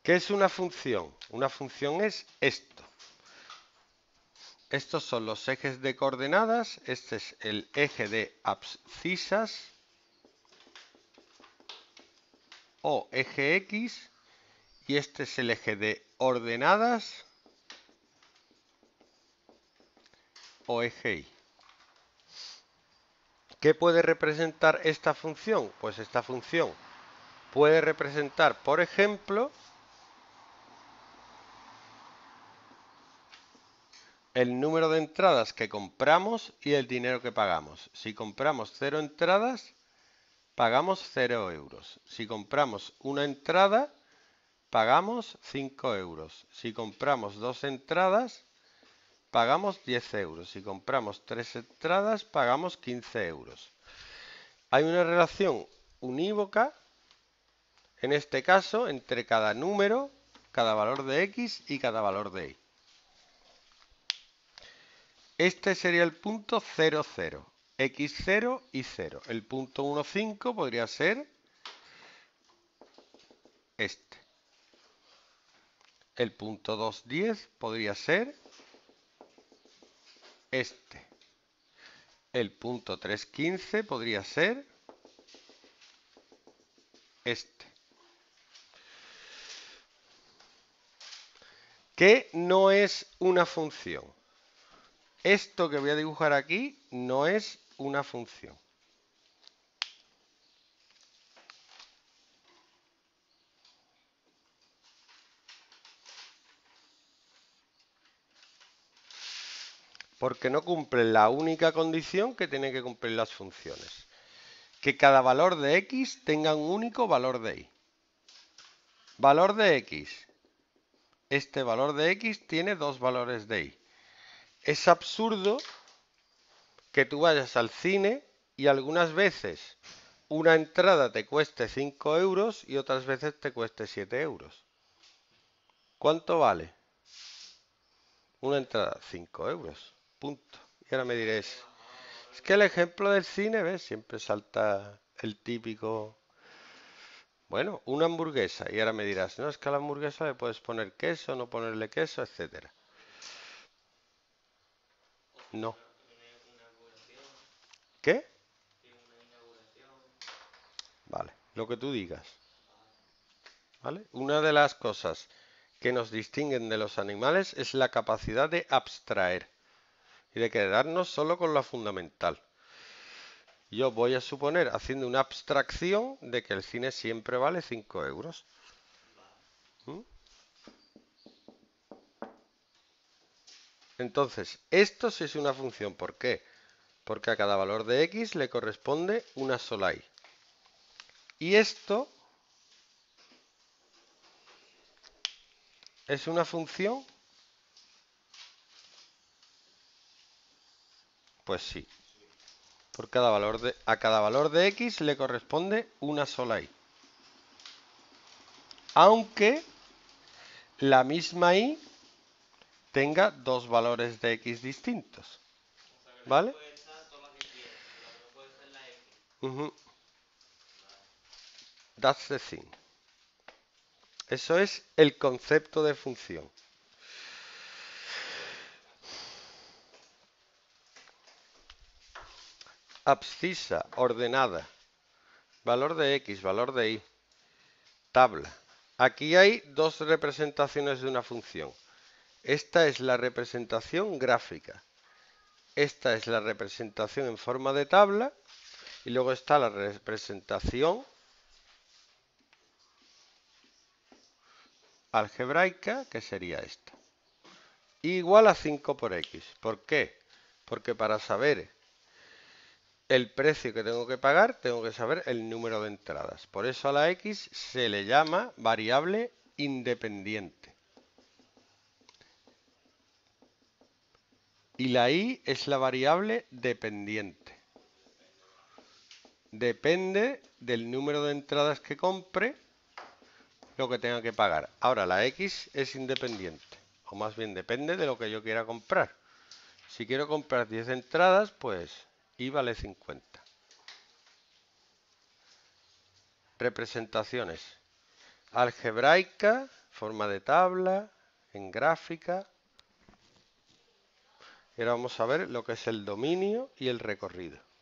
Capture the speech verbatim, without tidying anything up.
¿Qué es una función? Una función es esto. Estos son los ejes de coordenadas. Este es el eje de abscisas o eje X. Y este es el eje de ordenadas o eje Y. ¿Qué puede representar esta función? Pues esta función puede representar, por ejemplo, el número de entradas que compramos y el dinero que pagamos. Si compramos cero entradas, pagamos cero euros. Si compramos una entrada, pagamos cinco euros. Si compramos dos entradas, pagamos diez euros. Si compramos tres entradas, pagamos quince euros. Hay una relación unívoca, en este caso, entre cada número, cada valor de X y cada valor de Y. Este sería el punto cero, cero, X cero y cero. El punto uno, cinco podría ser este. El punto dos, diez podría ser este. El punto tres, quince podría ser este. ¿Qué no es una función? Esto que voy a dibujar aquí no es una función. Porque no cumple la única condición que tienen que cumplir las funciones. Que cada valor de X tenga un único valor de Y. Valor de X. Este valor de X tiene dos valores de Y. Es absurdo que tú vayas al cine y algunas veces una entrada te cueste cinco euros y otras veces te cueste siete euros. ¿Cuánto vale? Una entrada, cinco euros. Punto. Y ahora me diréis, es que el ejemplo del cine, ¿ves? Siempre salta el típico... Bueno, una hamburguesa. Y ahora me dirás, no, es que a la hamburguesa le puedes poner queso, no ponerle queso, etcétera. No. ¿Qué? Vale, lo que tú digas. ¿Vale? Una de las cosas que nos distinguen de los animales es la capacidad de abstraer y de quedarnos solo con lo fundamental. Yo voy a suponer, haciendo una abstracción, de que el cine siempre vale cinco euros. ¿Mm? Entonces, esto sí es una función. ¿Por qué? Porque a cada valor de X le corresponde una sola Y. Y esto es una función. Pues sí. Por cada valor de, a cada valor de X le corresponde una sola Y. Aunque la misma Y tenga dos valores de X distintos. ¿Vale? Uh-huh. That's the thing. Eso es el concepto de función. Abscisa, ordenada. Valor de X, valor de Y. Tabla. Aquí hay dos representaciones de una función. Esta es la representación gráfica. Esta es la representación en forma de tabla. Y luego está la representación algebraica, que sería esta. Igual a cinco por X. ¿Por qué? Porque para saber el precio que tengo que pagar, tengo que saber el número de entradas. Por eso a la X se le llama variable independiente. Y la Y es la variable dependiente. Depende del número de entradas que compre, lo que tenga que pagar. Ahora la X es independiente. O más bien depende de lo que yo quiera comprar. Si quiero comprar diez entradas, pues Y vale cincuenta. Representaciones. Algebraica, forma de tabla, en gráfica. Y ahora vamos a ver lo que es el dominio y el recorrido.